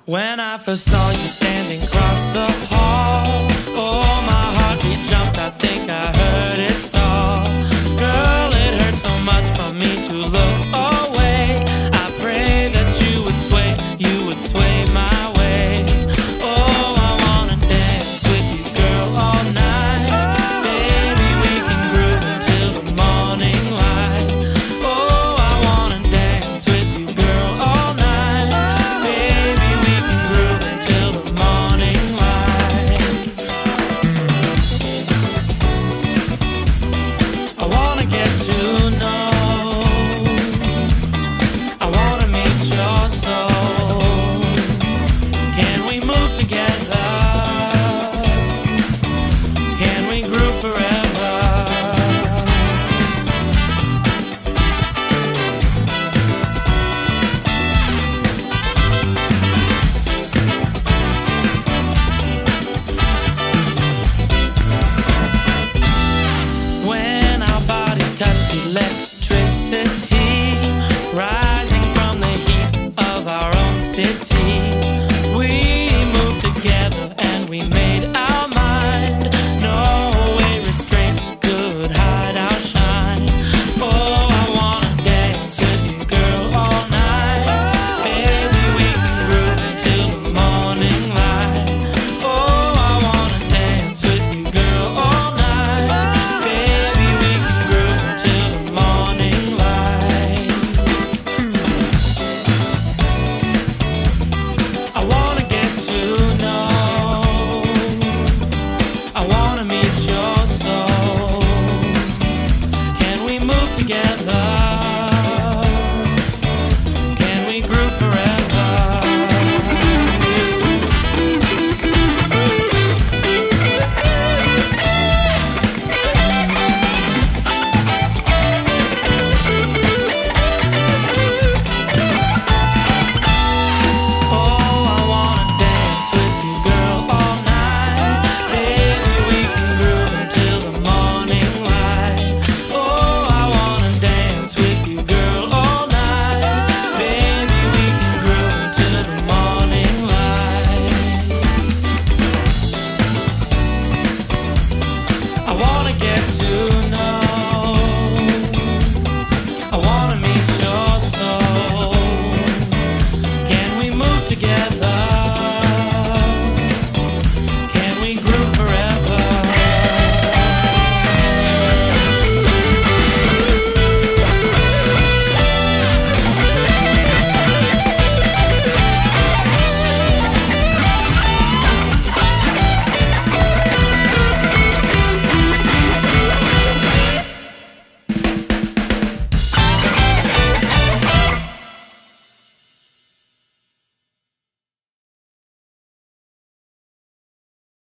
When I first saw you standing across the hall, oh, my heartbeat jumped, I think I heard it stall. Girl, it hurt so much for me to look away. I pray that you would sway my way. Oh, I wanna dance with you, girl, all night. Baby, we can groove until the morning light. Oh, I wanna dance with you, girl, all night. Baby, we can groove until the morning light. I wanna get to know, I wanna meet your soul. Can we move together? Can we groove forever? When our bodies touched electricity, rising from the heat of our own city, we moved together and we made our mind. No way restraint could hide our shine. Oh, I wanna dance with you, girl, all night. Baby, we can groove until the morning light. Oh, I wanna dance with you, girl, all night. Baby, we can groove until the morning light. I wanna get to know, I wanna meet your soul. Can we move together?